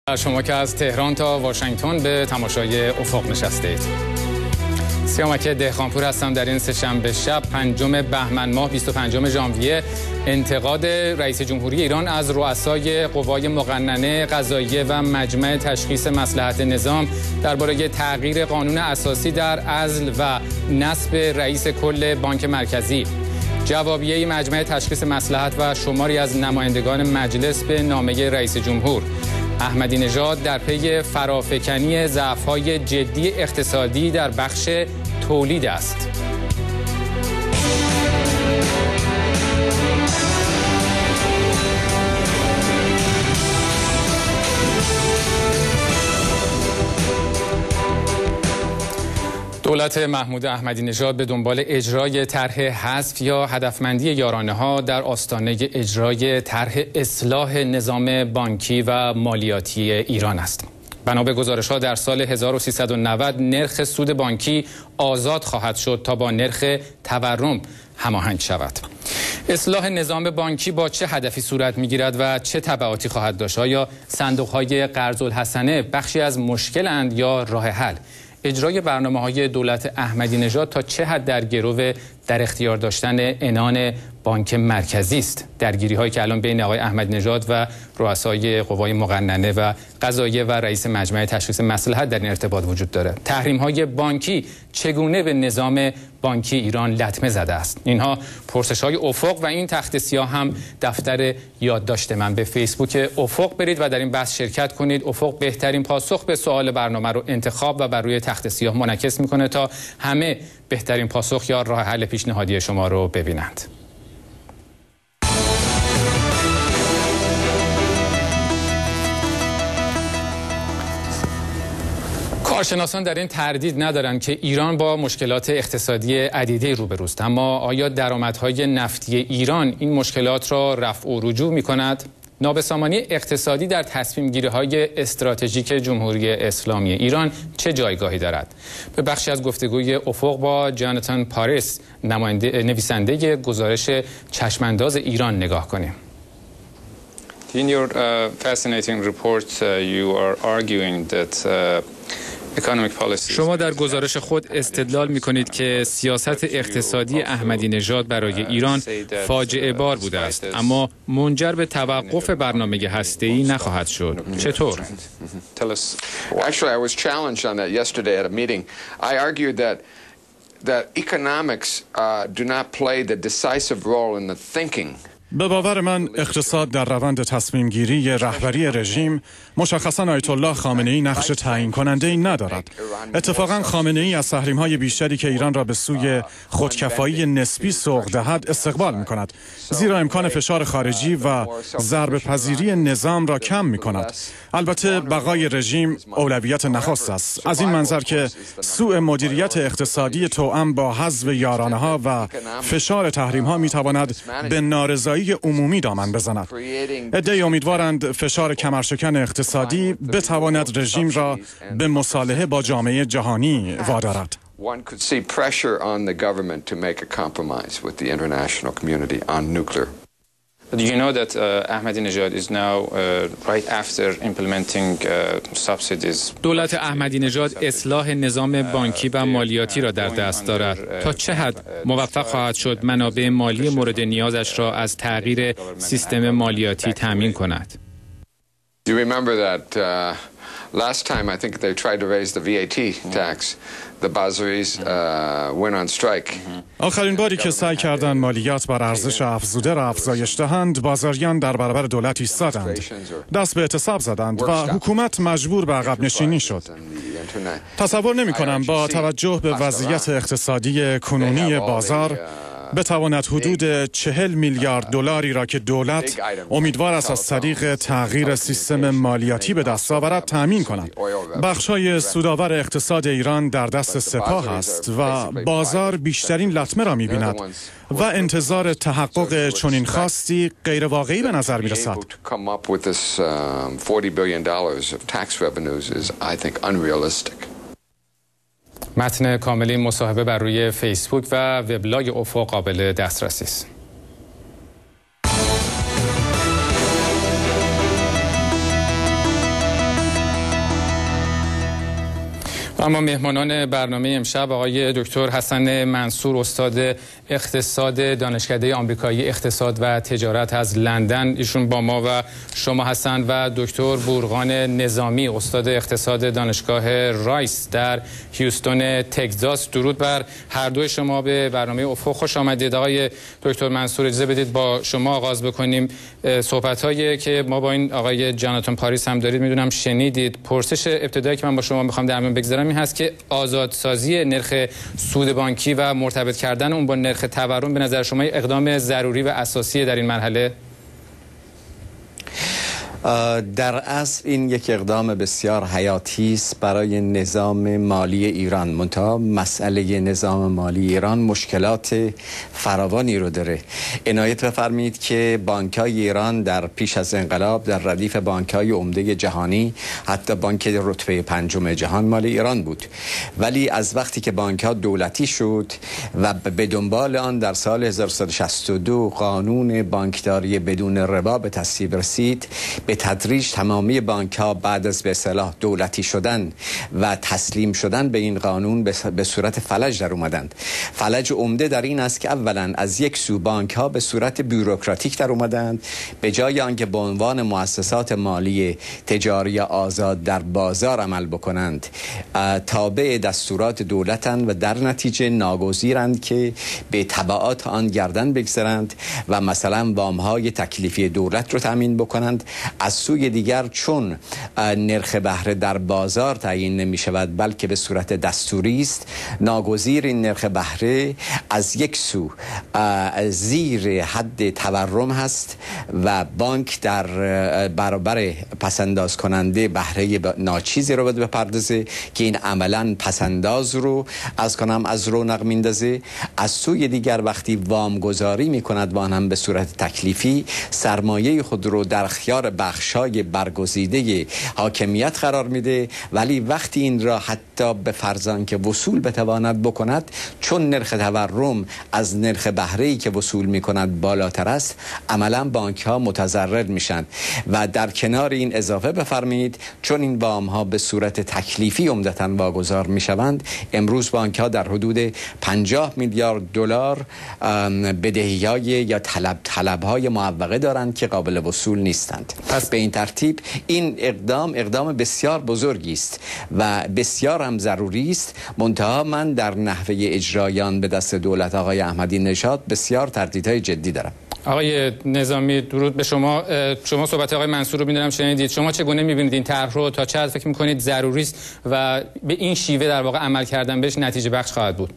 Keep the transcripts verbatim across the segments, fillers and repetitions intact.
شما که از تهران تا واشنگتن به تماشای افق نشسته اید. سیامک دهقانپور هستم. در این سه‌شنبه شب پنجم بهمن ماه بیست و پنجم ژانویه انتقاد رئیس جمهوری ایران از رؤسای قوای مقننه قضاییه و مجمع تشخیص مصلحت نظام درباره تغییر قانون اساسی در عزل و نصب رئیس کل بانک مرکزی. جوابیه مجمع تشخیص مصلحت و شماری از نمایندگان مجلس به نامه رئیس جمهور. احمدی نژاد در پی فرافکنی ضعف‌های جدی اقتصادی در بخش تولید است. دولت محمود احمدی نژاد به دنبال اجرای طرح حذف یا هدفمندی یارانه‌ها در آستانه اجرای طرح اصلاح نظام بانکی و مالیاتی ایران است. بنا به گزارش‌ها در سال هزار و سیصد و نود نرخ سود بانکی آزاد خواهد شد تا با نرخ تورم هماهنگ شود. اصلاح نظام بانکی با چه هدفی صورت می‌گیرد و چه تبعاتی خواهد داشت؟ آیا صندوق‌های قرض الحسنه بخشی از مشکل‌اند یا راه حل؟ اجرای برنامه‌های دولت احمدی نژاد تا چه حد در گرو در اختیار داشتن عنان بانک مرکزی است؟ درگیری‌هایی که الان بین آقای احمدی نژاد و رؤسای قوای مقننه و قضاییه و رئیس مجمع تشخیص مصلحت در این ارتباط وجود داره. تحریم‌های بانکی چگونه به نظام بانکی ایران لطمه زده است؟ اینها پرسش‌های افق و این تخت سیاه هم دفتر یادداشت من. به فیسبوک افق برید و در این بحث شرکت کنید. افق بهترین پاسخ به سوال برنامه رو انتخاب و بر روی تخت سیاه منعکس می‌کنه تا همه بهترین پاسخ یا راه حل پیشنهادی شما رو ببینند. کارشناسان در این تردید ندارند که ایران با مشکلات اقتصادی عدیده روبروست، اما آیا درآمدهای نفتی ایران این مشکلات را رفع و رجوع می‌کند؟ نابسامانی اقتصادی در تصمیم‌گیری‌های استراتژیک جمهوری اسلامی ایران چه جایگاهی دارد؟ به بخشی از گفتگوی افق با جاناتان پاریس، نماینده نویسنده گزارش چشمانداز ایران نگاه کنیم. In your uh, fascinating report, uh, you are arguing that uh, شما در گزارش خود استدلال می‌کنید که سیاست اقتصادی احمدی نژاد برای ایران فاجعه بار بوده است، اما منجر به توقف برنامه هسته‌ای نخواهد شد. چطور؟ Actually, I was challenged on that yesterday at a meeting. I argued that that economics uh, do not play the decisive role in the thinking. به باور من اقتصاد در روند تصمیم گیری رهبری رژیم، مشخصاً آیت الله خامنه‌ای، نقش تعیین کننده ای ندارد. اتفاقاً خامنه‌ای از تحریم‌های بیشتری که ایران را به سوی خودکفایی نسبی سوق دهد استقبال می‌کند، زیرا امکان فشار خارجی و ضربه پذیری نظام را کم می‌کند. البته بقای رژیم اولویت نخست است. از این منظر که سوء مدیریت اقتصادی توأم با حذف یارانه‌ها و فشار تحریم‌ها می‌تواند به نارضایی عمومی دامن بزند. عده‌ای امیدوارند فشار کمرشکن اقتصادی بتواند رژیم را به مصالحه با جامعه جهانی وادارد. One could see pressure on the government to make a compromise with the international community on nuclear. Do you know that uh, Ahmadinejad is now uh, right after implementing uh, subsidies? دولت احمدی نژاد اصلاح نظام بانکی و مالیاتی را در دست دارد. تا چه حد موفق خواهد شد منابع مالی مورد نیازش را از تغییر سیستم مالیاتی تامین کند؟ Do you remember that uh, last time I think they tried to raise the V A T tax? The Bazaris uh, went on strike. آخرین باری که سعی کردند مالیات بر ارزش افزوده را افزایش دهند، بازاریان در برابر دولت ایستادند، دست به اعتصاب زدند و حکومت مجبور به عقب نشینی شد. تصور نمی کنم با توجه به وضعیت اقتصادی کنونی بازار بتواند حدود چهل میلیارد دلاری را که دولت امیدوار است از طریق تغییر سیستم مالیاتی به دست آورد تامین کند. بخش‌های سودآور اقتصاد ایران در دست سپاه است و بازار بیشترین لطمه را می‌بیند و انتظار تحقق چنین خواستی غیر واقعی به نظر می‌رسد. متن کامل این مصاحبه بر روی فیسبوک و وبلاگ افق قابل دسترسی است. اما مهمانان برنامه امشب آقای دکتر حسن منصور، استاد اقتصاد دانشکده آمریکایی اقتصاد و تجارت از لندن، ایشون با ما و شما هستند، و دکتر بورقان نظامی، استاد اقتصاد دانشگاه رایس در هیوستون تگزاس. درود بر هر دوی شما. به برنامه افق خوش آمدید. آقای دکتر منصور، اجازه بدید با شما آغاز بکنیم. صحبت‌هایی که ما با این آقای جاناتان پاریس هم دارید میدونم شنیدید. پرسش ابتدایی که من با شما میخوام در میان بگذارم این هست که آزادسازی نرخ سود بانکی و مرتبط کردن اون با نرخ تورم به نظر شما اقدام ضروری و اساسی در این مرحله؟ در اصل این یک اقدام بسیار حیاتی است برای نظام مالی ایران. منتها مسئله نظام مالی ایران مشکلات فراوانی رو داره. عنایت بفرمایید که بانک‌های ایران در پیش از انقلاب در ردیف بانک‌های عمده جهانی، حتی بانک رتبه پنجم جهان مال ایران بود، ولی از وقتی که بانک‌ها دولتی شد و به دنبال آن در سال هزار و سیصد و شصت و دو قانون بانکداری بدون ربا به تصویب رسید، به تدریج تمامی بانک‌ها بعد از به اصطلاح دولتی شدن و تسلیم شدن به این قانون به صورت فلج در اومدند. فلج عمده در این است که اولا از یک سو بانک‌ها به صورت بیوروکراتیک در اومدند، به جای آنکه به عنوان مؤسسات مالی تجاری آزاد در بازار عمل بکنند، تابع دستورات دولتند و در نتیجه ناگزیرند که به تبعات آن گردن بگذارند و مثلا وام‌های تکلیفی دولت رو تامین بکنند. از سوی دیگر چون نرخ بهره در بازار تعیین نمی شود بلکه به صورت دستوری است، ناگزیر این نرخ بهره از یک سو زیر حد تورم هست و بانک در برابر پسنداز کننده بهره ناچیزی رو باید بپردازه که این عملا پسنداز رو از کنم از رونق میندازه. از سوی دیگر وقتی وام گذاری می کند وان هم به صورت تکلیفی سرمایه خود رو در اختیار بخشای برگزیده حاکمیت قرار میده، ولی وقتی این را حتی به فرضاً که وصول بتواند بکند، چون نرخ تورم از نرخ بهره‌ای که وصول میکند بالاتر است، عملاً بانک ها متضرر میشن. و در کنار این اضافه بفرمایید چون این وام ها به صورت تکلیفی عمدتاً واگذار میشوند، امروز بانک ها در حدود پنجاه میلیارد دلار بدهی‌های یا طلب طلب‌های معوقه دارند که قابل وصول نیستند. پس به این ترتیب این اقدام اقدام بسیار بزرگی است و بسیار هم ضروری است. منتها من در نحوه اجرایان به دست دولت آقای احمدی نژاد بسیار تردیدهای جدی دارم. آقای نظامی، درود به شما. شما صحبت آقای منصور رو می‌دونم شنیدید. شما چگونه می‌بینید این طرح رو؟ تا چه حد فکر می‌کنید ضروری است و به این شیوه در واقع عمل کردن بهش نتیجه بخش خواهد بود؟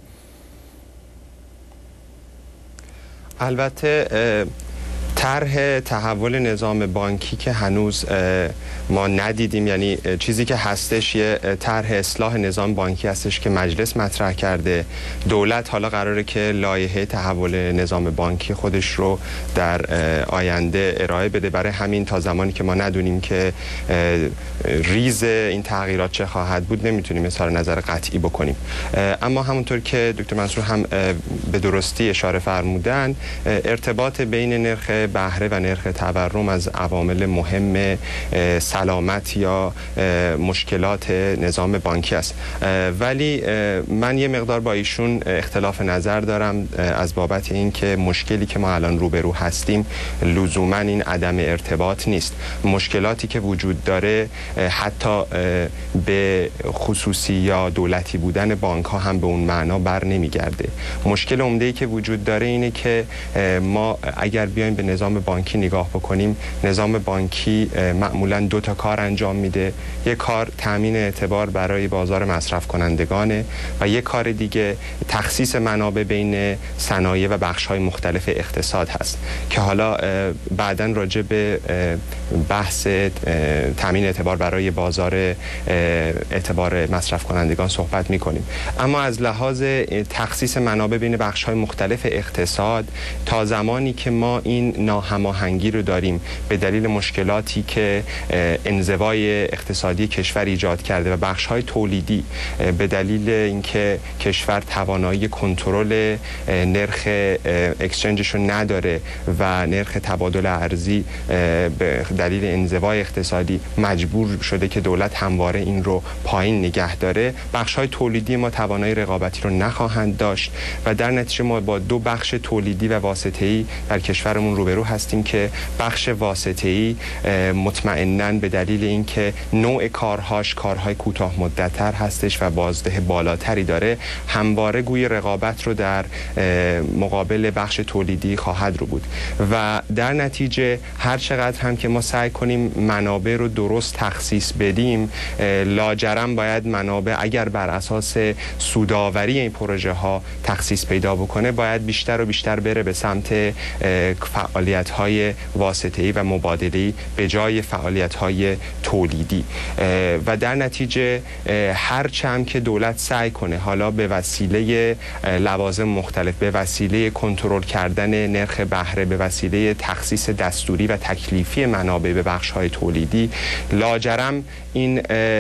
البته طرح تحول نظام بانکی که هنوز ما ندیدیم، یعنی چیزی که هستش یه طرح اصلاح نظام بانکی هستش که مجلس مطرح کرده. دولت حالا قراره که لایحه تحول نظام بانکی خودش رو در آینده ارائه بده. برای همین تا زمانی که ما ندونیم که ریز این تغییرات چه خواهد بود نمیتونیم اظهار نظر قطعی بکنیم. اما همونطور که دکتر منصور هم به درستی اشاره فرمودن، ارتباط بین نرخ بهره و نرخ تورم از عوامل مهم سلامت یا مشکلات نظام بانکی است. ولی من یه مقدار با ایشون اختلاف نظر دارم از بابت این که مشکلی که ما الان روبرو هستیم لزوما این عدم ارتباط نیست. مشکلاتی که وجود داره حتی به خصوصی یا دولتی بودن بانک ها هم به اون معنا بر نمیگرده. مشکل عمده‌ای که وجود داره اینه که ما اگر بیایم به نظام بانکی نگاه بکنیم، نظام بانکی معمولاً دو تا کار انجام میده. یک کار تامین اعتبار برای بازار مصرف کنندگانه و یک کار دیگه تخصیص منابع بین صنایع و بخش‌های مختلف اقتصاد هست که حالا بعداً راجع به بحث تامین اعتبار برای بازار اعتبار مصرف کنندگان صحبت میکنیم. اما از لحاظ تخصیص منابع بین بخش‌های مختلف اقتصاد، تا زمانی که ما این ناهماهنگی رو داریم به دلیل مشکلاتی که انزوای اقتصادی کشور ایجاد کرده و بخش‌های تولیدی به دلیل اینکه کشور توانایی کنترل نرخ اکسچنجش رو نداره و نرخ تبادل ارزی به دلیل انزوای اقتصادی مجبور شده که دولت همواره این رو پایین نگه داره، بخش‌های تولیدی ما توانایی رقابتی رو نخواهند داشت و در نتیجه ما با دو بخش تولیدی و واسطه‌ای در کشورمون روبرو هستیم که بخش واسطه‌ای مطمئناً به دلیل اینکه نوع کارهاش کارهای کوتاه مدت‌تر هستش و بازده بالاتری داره، همواره گوی رقابت رو در مقابل بخش تولیدی خواهد رو بود و در نتیجه هر چقدر هم که ما سعی کنیم منابع رو درست تخصیص بدیم، لاجرم باید منابع اگر بر اساس سودآوری این پروژه ها تخصیص پیدا بکنه باید بیشتر و بیشتر بره به سمت فعالیت های واسطه‌ای و مبادله‌ای به جای فعالیت های تولیدی و در نتیجه هر چند که دولت سعی کنه حالا به وسیله لوازم مختلف، به وسیله کنترل کردن نرخ بهره، به وسیله تخصیص دستوری و تکلیفی منابع به بخش‌های تولیدی، لاجرم این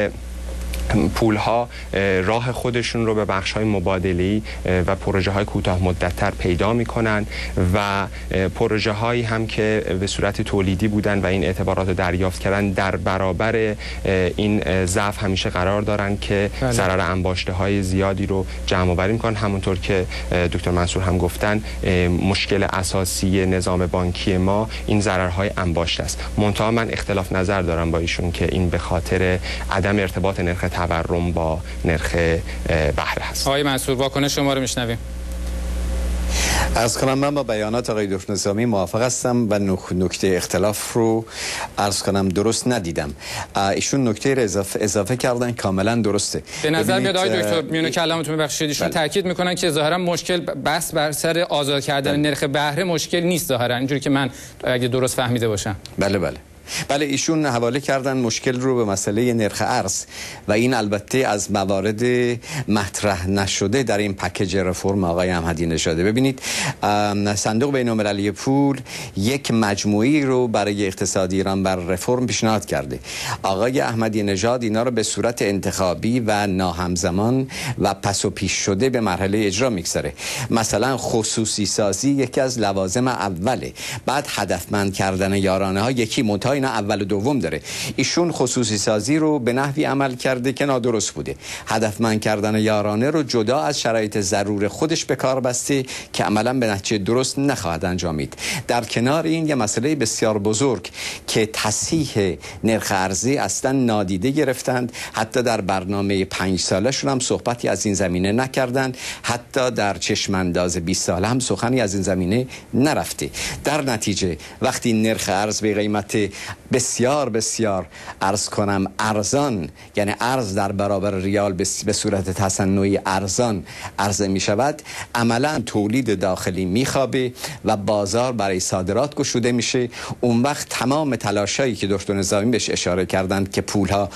پول ها راه خودشون رو به بخش های مبادله‌ای و پروژه های کوتاه مدت‌تر پیدا میکنن و پروژه هایی هم که به صورت تولیدی بودن و این اعتبارات رو دریافت کردن در برابر این ضعف همیشه قرار دارن که ضرر انباشته های زیادی رو جمع آوری میکنن. همونطور که دکتر منصور هم گفتن مشکل اساسی نظام بانکی ما این ضررهای انباشته است. منتها من اختلاف نظر دارم با ایشون که این به خاطر عدم ارتباط نرخ تورم با نرخ بهره هست. آقای منصور واکنش شما رو میشنویم. عرض کنم من با بیانات آقای دکتر نظامی موافق هستم و نکته اختلاف رو عرض کنم درست ندیدم. ایشون نکته رو اضافه, اضافه کردن کاملا درسته. به نظر میاد آقای دکتر میونه کلامتون ببخشید ایشون تاکید میکنن که ظاهرا مشکل بس بر سر آزاد کردن بله. نرخ بهره مشکل نیست ظاهرا، اینجوری که من اگه درست فهمیده باشم. بله بله بله ایشون حواله کردن مشکل رو به مسئله نرخ ارز و این البته از موارد مطرح نشده در این پکیج رفرم آقای احمدی نژاد. ببینید صندوق بین‌المللی پول یک مجموعی رو برای اقتصاد ایران بر رفرم پیشنهاد کرده. آقای احمدی نژاد اینا رو به صورت انتخابی و ناهمزمان و پس و پیش شده به مرحله اجرا میگذاره. مثلا خصوصی سازی یکی از لوازم اوله، بعد هدفمند کردن یارانه ها یکی منتها اینا اول و دوم داره. ایشون خصوصی سازی رو به نحوی عمل کرده که نادرست بوده، هدفمند کردن یارانه رو جدا از شرایط ضرور خودش به کار بسته که عملا به نتیجه درست نخواهد انجامید. در کنار این یه مسئله بسیار بزرگ که تصحیح نرخ ارزی اصلا نادیده گرفتند، حتی در برنامه پنج سالشون هم صحبتی از این زمینه نکردند، حتی در چشم انداز بیست ساله هم سخنی از این زمینه نرفته. در نتیجه وقتی نرخ ارز به قیمت بسیار بسیار عرض کنم ارزان، یعنی ارز در برابر ریال به صورت تصنعی ارزان عرضه می شود، عملا تولید داخلی می خوابه و بازار برای صادرات گشوده میشه. اون وقت تمام تلاشایی که دکتر نظامی بهش اشاره کردند که پولها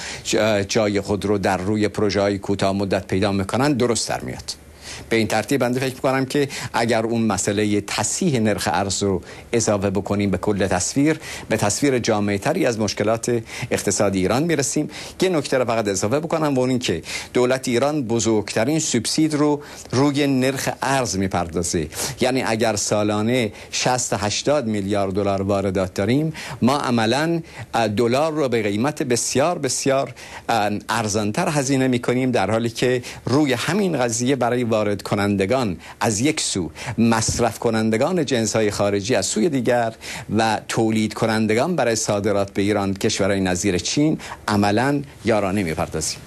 جای خود رو در روی پروژه های کوتاه مدت پیدا میکنن درست در میاد. به این ترتیب بنده فکر می‌کنم که اگر اون مسئله تصحیح نرخ ارز رو اضافه بکنیم به کل تصویر، به تصویر جامع‌تری از مشکلات اقتصادی ایران میرسیم. یه نکته رو فقط اضافه بکنم و اون این که دولت ایران بزرگترین سوبسید رو روی نرخ ارز میپردازه. یعنی اگر سالانه شصت تا هشتاد میلیارد دلار واردات داریم، ما عملاً دلار رو به قیمت بسیار بسیار ارزان‌تر هزینه می‌کنیم، در حالی که روی همین قضیه برای وارد کنندگان از یک سو، مصرف کنندگان جنس‌های خارجی از سوی دیگر و تولید کنندگان برای صادرات به ایران کشورهای نظیر چین عملاً یارانه می‌پردازیم.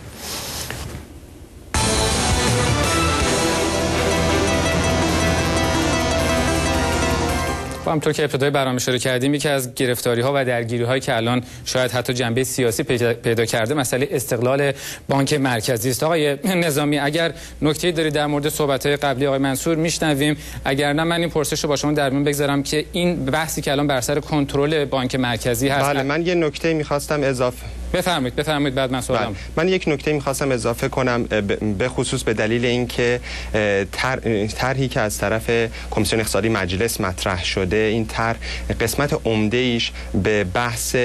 با همطور که ابتدای برنامه اشاره کردیم، یکی از گرفتاری‌ها و درگیری‌هایی که الان شاید حتی جنبه سیاسی پیدا کرده مسئله استقلال بانک مرکزی است. آقای نظامی اگر نکته‌ای دارید در مورد صحبت‌های قبلی آقای منصور میشنویم، اگر نه من این پرسش رو با شما در میون بگذارم که این بحثی که الان بر سر کنترل بانک مرکزی هست. بله من یه نکته می‌خواستم اضافه بفرمایید بفرمایید بعد من سوالم. من یک نکته می‌خواستم اضافه کنم به خصوص به دلیل اینکه طرحی که از طرف کمیسیون اقتصادی مجلس مطرح شده، این طرح قسمت عمده ایش به بحث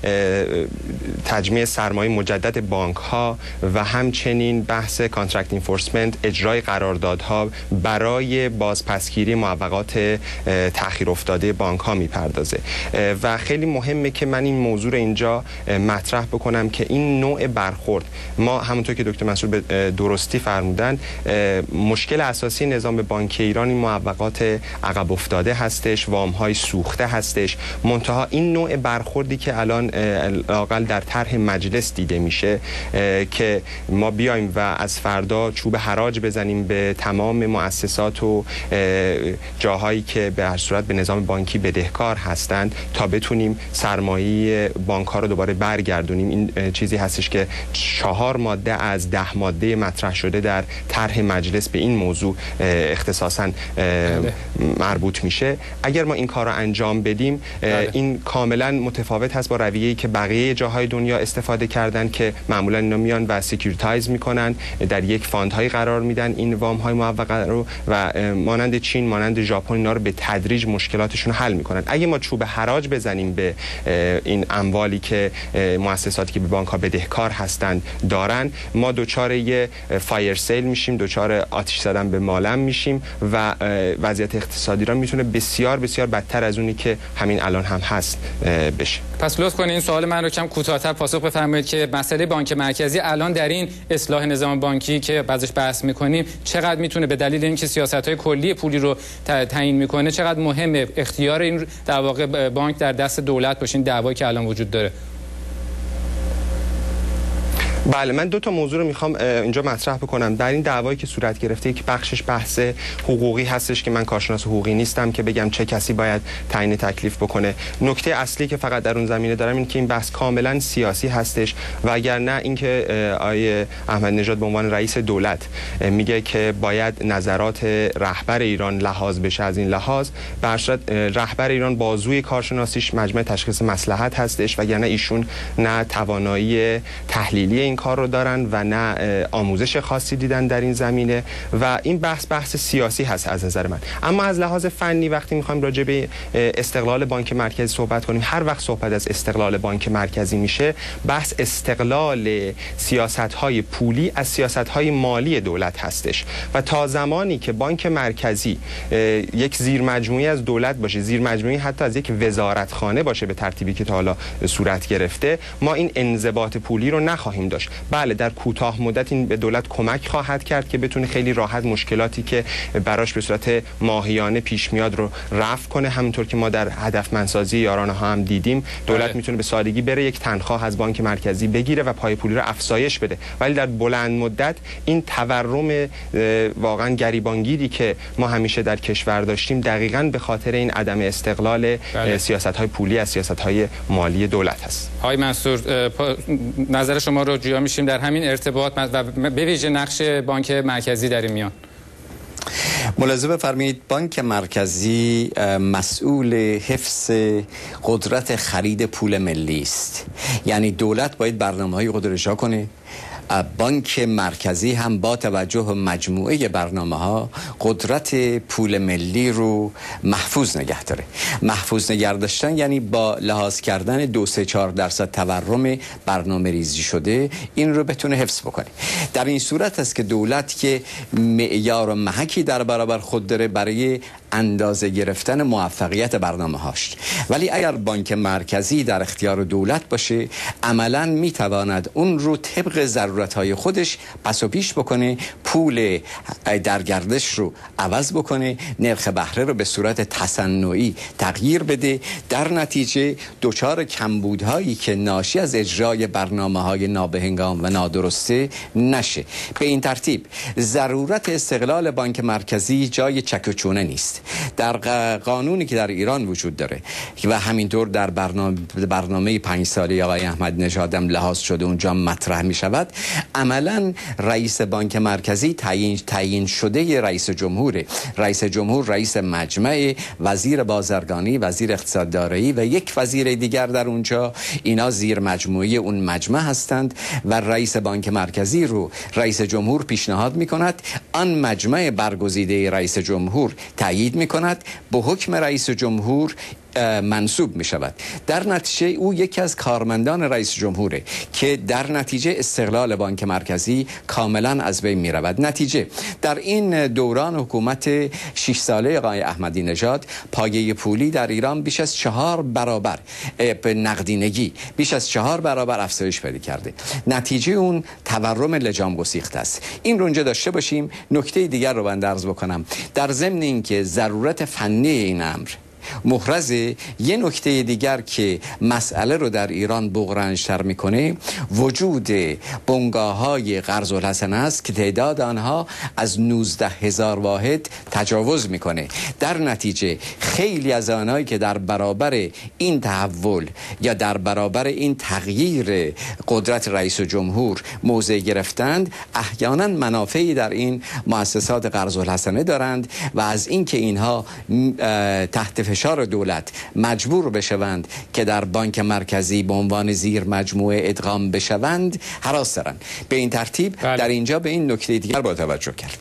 تجمیع سرمایه مجدد بانک‌ها و همچنین بحث کانترکت انفورسمنت، اجرای قراردادها برای بازپسگیری معوقات تأخیر افتاده بانک‌ها میپردازه و خیلی مهمه که من این موضوع رو اینجا مطرح بکنم که این نوع برخورد، ما همونطور که دکتر مسعود به درستی فرمودن، مشکل اساسی نظام بانکی ایران این معوقات عقب افتاده هستش، وام‌های سوخته هستش. منتها این نوع برخوردی که الان لااقل در طرح مجلس دیده میشه که ما بیایم و از فردا چوب حراج بزنیم به تمام مؤسسات و جاهایی که به هر صورت به نظام بانکی بدهکار هستند تا بتونیم سرمایه بانک ها رو دوباره برگردونیم، این چیزی هستش که چهار ماده از ده ماده مطرح شده در طرح مجلس به این موضوع اختصاصاً مربوط میشه. اگر ما این کار رو انجام بدیم این کاملا متفاوت هست با رویه‌ای که بقیه جاهای دنیا استفاده کردن که معمولا اینا میان و سکیوریتایز میکنن، در یک فاندهایی قرار میدن این وام های معوقه رو و مانند چین، مانند ژاپن اینا رو به تدریج مشکلاتشون حل میکنن. اگه ما چوب حراج بزنیم به این اموالی که مؤسساتی که به بانک ها بدهکار هستند دارن، ما دوچار یه فایر سیل میشیم، دوچار آتش زدن به مالم میشیم و وضعیت اقتصادی را میتونه بسیار بسیار بدتر از اونی که همین الان هم هست بشه. پس لطف کنید این سوال من رو کم کوتاه‌تر پاسخ بفرمایید که مسئله بانک مرکزی الان در این اصلاح نظام بانکی که بعضش بحث میکنیم چقدر میتونه به دلیل اینکه سیاست‌های کلی پولی رو تعیین میکنه چقدر مهمه اختیار این در واقع بانک در دست دولت باشه، این دعوایی که الان وجود داره؟ بله، من دو تا موضوع رو میخوام اینجا مطرح بکنم. در این دعوایی که صورت گرفته که بخشش بحث حقوقی هستش که من کارشناس حقوقی نیستم که بگم چه کسی باید تعیین تکلیف بکنه. نکته اصلی که فقط در اون زمینه دارم این که این بحث کاملا سیاسی هستش و اگر نه اینکه آقای احمدی نژاد به عنوان رئیس دولت میگه که باید نظرات رهبر ایران لحاظ بشه، از این لحاظ به هر صورت رهبر ایران بازوی کارشناسیش مجمع تشخیص مصلحت هستش و یعنی ایشون نه توانایی تحلیلی این کار رو دارن و نه آموزش خاصی دیدن در این زمینه و این بحث بحث سیاسی هست از نظر من. اما از لحاظ فنی وقتی میخوایم راجع به استقلال بانک مرکزی صحبت کنیم، هر وقت صحبت از استقلال بانک مرکزی میشه بحث استقلال سیاست‌های پولی از سیاست‌های مالی دولت هستش و تا زمانی که بانک مرکزی یک زیرمجموعه از دولت باشه، زیرمجموعه حتی از یک وزارتخانه باشه به ترتیبی که تا حالا صورت گرفته، ما این انضباط پولی رو نخواهیم داشت. بله، در کوتاه مدت این به دولت کمک خواهد کرد که بتونه خیلی راحت مشکلاتی که براش به صورت ماهیانه پیش میاد رو رفع کنه. همونطور که ما در هدفمندسازی یارانه ها هم دیدیم دولت بله. میتونه به سادگی بره یک تنخواه از بانک مرکزی بگیره و پای پولی رو افزایش بده، ولی در بلند مدت این تورم واقعا گریبانگیری که ما همیشه در کشور داشتیم دقیقاً به خاطر این عدم استقلال بله. سیاست‌های پولی از سیاست‌های مالی دولت هست. آقای منصور، نظر شما رو جویا میشیم در همین ارتباط و به ویژه نقش بانک مرکزی در این میان. ملاحظه بفرمایید بانک مرکزی مسئول حفظ قدرت خرید پول ملی است، یعنی دولت باید برنامه‌های خود را اجرا کنه، بانک مرکزی هم با توجه به مجموعه برنامه‌ها قدرت پول ملی رو محفوظ نگه داره. محفوظ نگه داشتن یعنی با لحاظ کردن دو سه چهار درصد تورم برنامه ریزی شده این رو بتونه حفظ بکنه. در این صورت است که دولت که معیار و محکی در برابر خود داره برای اندازه گرفتن موفقیت برنامه هاش. ولی اگر بانک مرکزی در اختیار دولت باشه عملاً میتواند اون رو طبق ضرورت های خودش پس و پیش بکنه، پول در گردش رو عوض بکنه، نرخ بهره رو به صورت تصنعی تغییر بده، در نتیجه دچار کمبودهایی که ناشی از اجرای برنامه های نابهنگام و نادرسته نشه. به این ترتیب ضرورت استقلال بانک مرکزی جای چک و چونه نیست. در قانونی که در ایران وجود داره و همینطور در برنامه برنامه پنج ساله آقای احمدی نژاد هم لحاظ شده اونجا مطرح می شود، عملا رئیس بانک مرکزی تعیین تعیین شده رئیس جمهوره. رئیس جمهور رئیس مجمع، وزیر بازرگانی، وزیر اقتصادداری و یک وزیر دیگر در اونجا، اینا زیر مجموعه اون مجمع هستند و رئیس بانک مرکزی رو رئیس جمهور پیشنهاد میکند، آن مجمع برگزیده رئیس جمهور تایید میکند، به حکم رئیس جمهور منصوب می شود. در نتیجه او یکی از کارمندان رئیس جمهوره که در نتیجه استقلال بانک مرکزی کاملا از بین می رود. نتیجه در این دوران حکومت شش ساله آقای احمدی نژاد پایه پولی در ایران بیش از چهار برابر به نقدینگی بیش از چهار برابر افزایش پیدا کرده. نتیجه اون تورم لجام گسیخته است. این رو اونجا داشته باشیم. نکته دیگر رو من عرض بکنم. در ضمن اینکه ضرورت فنی این امر محرز، یه نکته دیگر که مسئله رو در ایران بغرنج‌تر میکنه وجود بنگاه‌های قرض الحسنه است که تعداد آنها از نوزده هزار واحد تجاوز میکنه. در نتیجه خیلی از آنهایی که در برابر این تحول یا در برابر این تغییر قدرت رئیس جمهور موضع گرفتند، احیانا منافعی در این مؤسسات قرض الحسنه دارند و از اینکه اینها تحت فشار دولت مجبور بشوند که در بانک مرکزی به عنوان زیر مجموعه ادغام بشوند هراس دارند. به این ترتیب بله. در اینجا به این نکته دیگر با توجه کرد.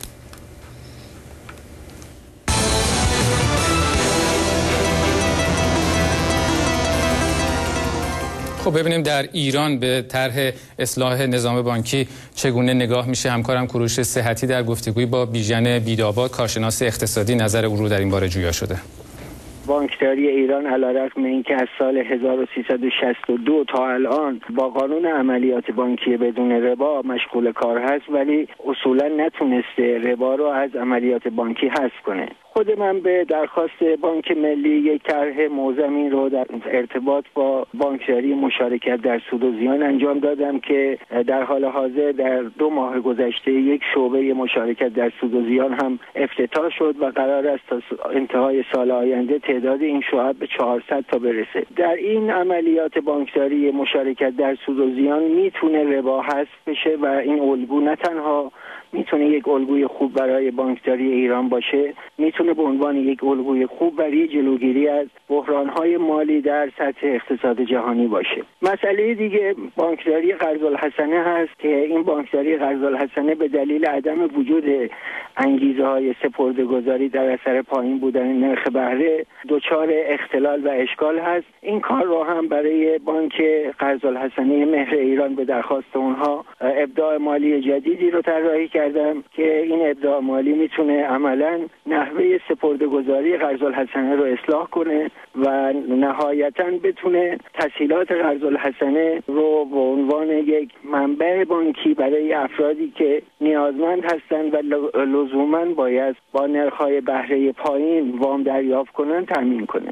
خب ببینیم در ایران به طرح اصلاح نظام بانکی چگونه نگاه میشه. همکارم کوروش صحتی در گفتگوی با بیژن بیداباد کارشناس اقتصادی نظر او رو در این باره جویا شده. بانکداری ایران علیرغم اینکه از سال هزار و سیصد و شصت و دو تا الان با قانون عملیات بانکی بدون ربا مشغول کار هست، ولی اصولا نتونسته ربا رو از عملیات بانکی حذف کنه. خود من به درخواست بانک ملی یک طرح موزمین رو در ارتباط با بانکداری مشارکت در سود و زیان انجام دادم که در حال حاضر در دو ماه گذشته یک شعبه مشارکت در سود و زیان هم افتتاح شد و قرار است تا انتهای سال آینده تعداد این شعب به چهارصد تا برسه. در این عملیات بانکداری مشارکت در سود و زیان میتونه ربا حذف بشه و این الگو نه تنها میتونه یک الگوی خوب برای بانکداری ایران باشه، میتونه به عنوان یک الگوی خوب برای جلوگیری از بحران‌های مالی در سطح اقتصاد جهانی باشه. مسئله دیگه بانکداری قرض الحسنه هست که این بانکداری قرض الحسنه به دلیل عدم وجود انگیزه‌های سپرده‌گذاری در اثر پایین بودن نرخ بهره دچار اختلال و اشکال هست. این کار رو هم برای بانک قرض الحسنه مهر ایران به درخواست اونها ابداع مالی جدیدی رو طراحی کردم که این ابداع مالی میتونه عملاً نحوه سپرده‌گذاری قرض الحسنه رو اصلاح کنه و نهایتاً بتونه تسهیلات قرض الحسنه رو به عنوان یک منبع بانکی برای افرادی که نیازمند هستند و لزوماً باید با نرخ‌های بهره پایین وام دریافت کنن تامین کنه.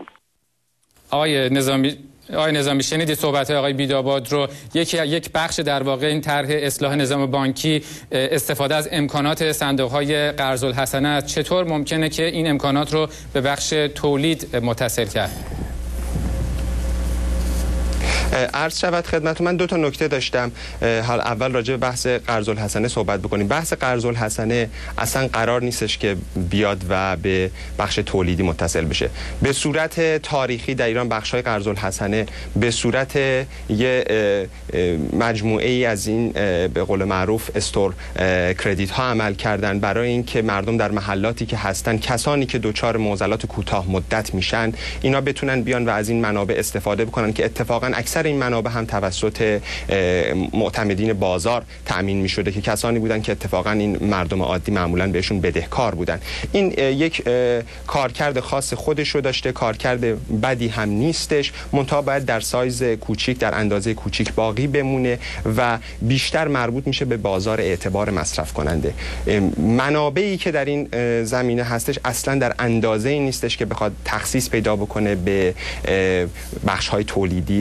آقای نظامی آقای نظامی شنیدید صحبت آقای بیداباد رو. یکی یک بخش در واقع این طرح اصلاح نظام بانکی استفاده از امکانات صندوق‌های قرض الحسنه است. چطور ممکنه که این امکانات رو به بخش تولید متصل کرد؟ عرض شود خدمت من دو تا نکته داشتم. حال اول راجع به بحث قرض الحسنه صحبت بکنیم. بحث قرض الحسنه اصلا قرار نیستش که بیاد و به بخش تولیدی متصل بشه. به صورت تاریخی در ایران بخش‌های قرض الحسنه به صورت یه مجموعه ای از این به قول معروف استور کردیت ها عمل کردن برای اینکه مردم در محلاتی که هستن، کسانی که دچار معضلات کوتاه مدت میشن، اینا بتونن بیان و از این منابع استفاده بکنن که اتفاقا اکثر این منابع هم توسط معتمدین بازار تأمین می شده که کسانی بودن که اتفاقا این مردم عادی معمولا بهشون بدهکار بودن. این یک کارکرد خاص خودش رو داشته، کارکرد بدی هم نیستش، منتها باید در سایز کوچیک، در اندازه کوچیک باقی بمونه و بیشتر مربوط میشه به بازار اعتبار مصرف کننده. منابعی که در این زمینه هستش اصلا در اندازه ای نیستش که بخواد تخصیص پیدا بکنه به بخش های تولیدی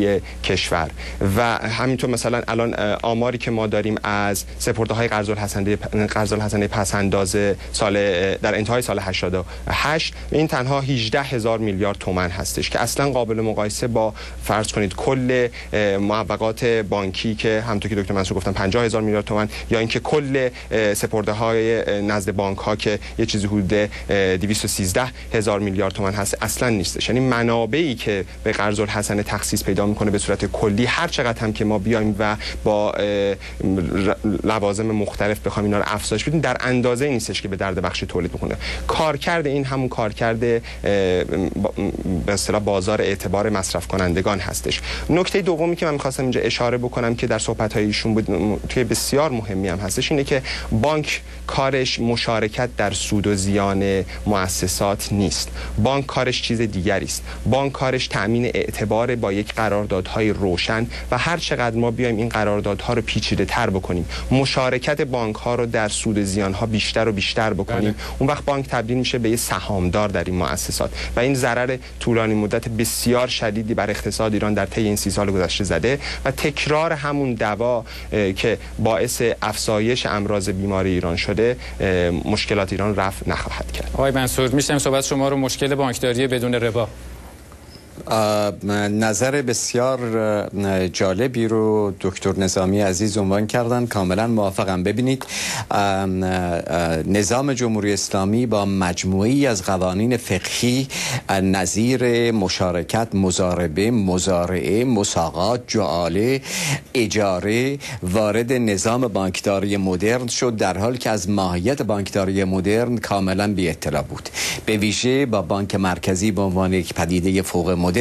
کشور. و همینطور مثلا الان آماری که ما داریم از سپرده‌های قرض الحسنه قرض الحسنه پس انداز سال در انتهای سال هشتاد و هشت، این تنها هجده هزار میلیارد تومان هستش که اصلا قابل مقایسه با فرض کنید کل معوقات بانکی که همونطور که دکتر منصور گفتن پنجاه هزار میلیارد تومان، یا اینکه کل سپرده‌های نزد بانک‌ها که یه چیزی حدود دویست و سیزده هزار میلیارد تومان هست اصلا نیستش. یعنی منابعی که به قرض الحسنه تخصیص پیدا میکنه به صورت کلی، هر چقدر هم که ما بیایم و با لوازم مختلف بخوایم اینا رو افزایش بدیم، در اندازه نیستش که به درد بخش تولید میکنه. کارکرد این همون کارکرد به اصطلاح بازار اعتبار مصرف کنندگان هستش. نکته دومی که من می‌خواستم اینجا اشاره بکنم که در صحبت‌های ایشون بود که بسیار مهمی هم هستش، اینه که بانک کارش مشارکت در سود و زیان مؤسسات نیست. بانک کارش چیز دیگری است. بانک کارش تأمین اعتبار با یک قراردادهای روشن و هر چقدر ما بیایم این قراردادها رو پیچیده‌تر بکنیم، مشارکت بانک‌ها رو در سود و زیان‌ها بیشتر و بیشتر بکنیم، بله. اون وقت بانک تبدیل میشه به یه سهامدار در این مؤسسات و این ضرر طولانی مدت بسیار شدیدی بر اقتصاد ایران در طی این سی سال گذشته زده و تکرار همون دوا که باعث افزایش امراض بیماری ایران شده مشکلات ایران رفع نخواهد کرد. آقای منصور، میشنم صحبت شما رو مشکل بانکداری بدون ربا. نظر بسیار جالبی رو دکتر نظامی عزیز عنوان کردن، کاملا موافقم. ببینید، نظام جمهوری اسلامی با مجموعی از قوانین فقهی نظیر مشارکت، مضاربه، مزارعه، مساقات، جعاله، اجاره وارد نظام بانکداری مدرن شد، در حالی که از ماهیت بانکداری مدرن کاملا بی اطلاع بود. به ویژه با بانک مرکزی به عنوان یک پدیده فوق مدرن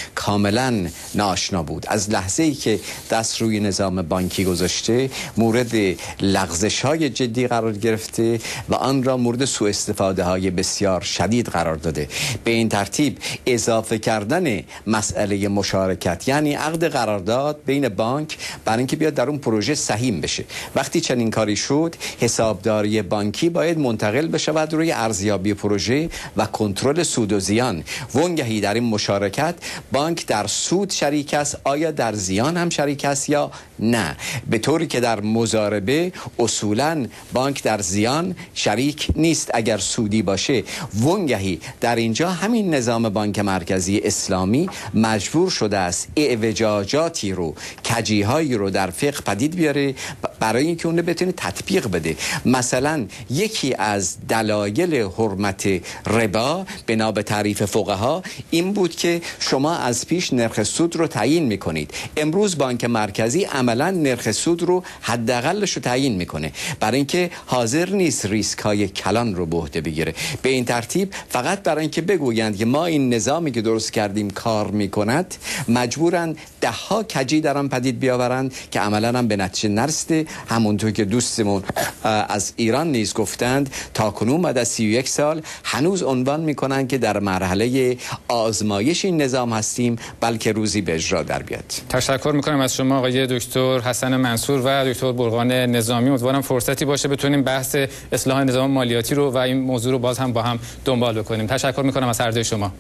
کاملا ناآشنا بود. از لحظه ای که دست روی نظام بانکی گذاشته مورد لغزش های جدی قرار گرفته و آن را مورد سوء استفاده های بسیار شدید قرار داده. به این ترتیب اضافه کردن مسئله مشارکت، یعنی عقد قرارداد بین بانک برای اینکه بیاد در اون پروژه سهیم بشه، وقتی چنین کاری شد حسابداری بانکی باید منتقل بشود روی ارزیابی پروژه و کنترل سود و زیان. وانگهی در این مشارکت بانک در سود شریک است، آیا در زیان هم شریک است یا نه؟ به طوری که در مضاربه اصولاً بانک در زیان شریک نیست اگر سودی باشه. وانگهی در اینجا همین نظام بانک مرکزی اسلامی مجبور شده است اعوجاجاتی رو، کجیهایی رو در فقه پدید بیاره برای اینکه اون بتونه تطبیق بده. مثلا یکی از دلایل حرمت ربا بنا به تعریف فقها این بود که شما از پیش نرخ سود رو تعیین میکنید. امروز بانک مرکزی عملا نرخ سود رو حداقلش رو تعیین میکنه برای اینکه حاضر نیست ریسک های کلان رو به عهده بگیره. به این ترتیب فقط برای اینکه بگویند که ما این نظامی که درست کردیم کار میکند، مجبورن ده ها کجی در آن پدید بیاورند که عملا هم به نتیجه نرسیده. همونطور که دوستمون از ایران نیز گفتند، تا کنون بعد از سی و یک سال هنوز عنوان میکنن که در مرحله آزمایش این نظام هستیم، بلکه روزی به اجرا در بیاد. تشکر میکنم از شما آقای دکتر حسن منصور و دکتر برقان نظامی. امیدوارم فرصتی باشه بتونیم بحث اصلاح نظام مالیاتی رو و این موضوع رو باز هم با هم دنبال بکنیم. تشکر میکنم از هر دوی شما.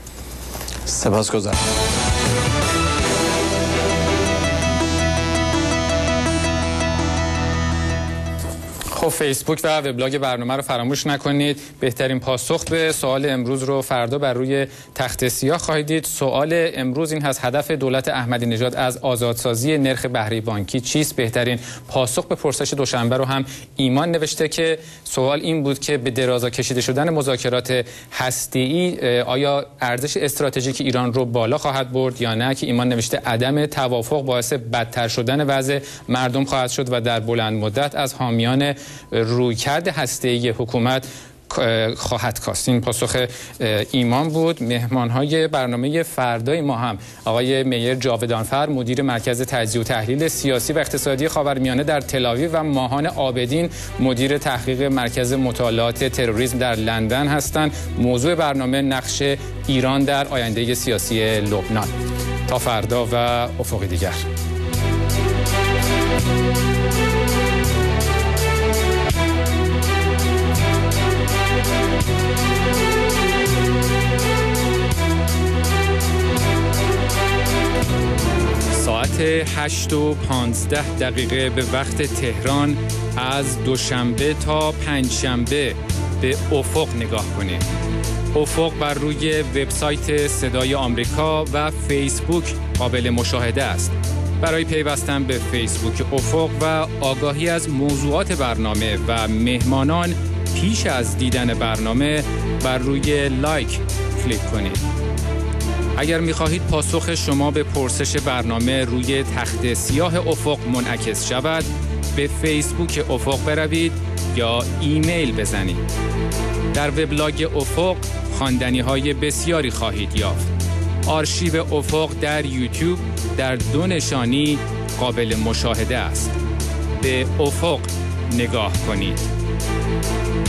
سپاسگزارم. خب، فیسبوک و وبلاگ برنامه رو فراموش نکنید. بهترین پاسخ به سوال امروز رو فردا بر روی تخت سیاه خواهید دید. سوال امروز این هست: هدف دولت احمدی نژاد از آزادسازی نرخ بهره بانکی چیست؟ بهترین پاسخ به پرسش دوشنبه رو هم ایمان نوشته که سوال این بود که به درازا کشیده شدن مذاکرات هسته‌ای آیا ارزش استراتژیک ایران رو بالا خواهد برد یا نه، که ایمان نوشته عدم توافق باعث بدتر شدن وضع مردم خواهد شد و در بلند مدت از حامیان رویکرد هسته‌ای حکومت خواهد کاست. این پاسخ ایمان بود. مهمانهای برنامه فردای ما هم آقای میر جاودانفر، مدیر مرکز تجزیه و تحلیل سیاسی و اقتصادی خاورمیانه در تل‌آویو و ماهان عابدین، مدیر تحقیق مرکز مطالعات تروریسم در لندن هستند. موضوع برنامه: نقش ایران در آینده سیاسی لبنان. تا فردا و افقی دیگر. هشت و پانزده دقیقه به وقت تهران از دوشنبه تا پنجشنبه به افق نگاه کنید. افق بر روی وبسایت صدای آمریکا و فیسبوک قابل مشاهده است. برای پیوستن به فیسبوک افق و آگاهی از موضوعات برنامه و مهمانان پیش از دیدن برنامه بر روی لایک کلیک کنید. اگر می‌خواهید پاسخ شما به پرسش برنامه روی تخت سیاه افق منعکس شود، به فیسبوک افق بروید یا ایمیل بزنید. در وبلاگ افق خواندنی‌های بسیاری خواهید یافت. آرشیو افق در یوتیوب در دو نشانی قابل مشاهده است. به افق نگاه کنید.